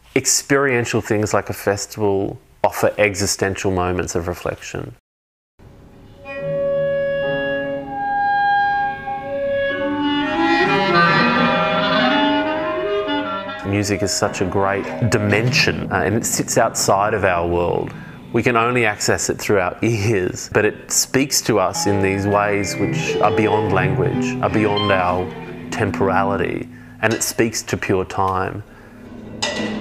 Experiential things like a festival offer existential moments of reflection. Music is such a great dimension and it sits outside of our world. We can only access it through our ears, but it speaks to us in these ways which are beyond language, are beyond our temporality, and it speaks to pure time.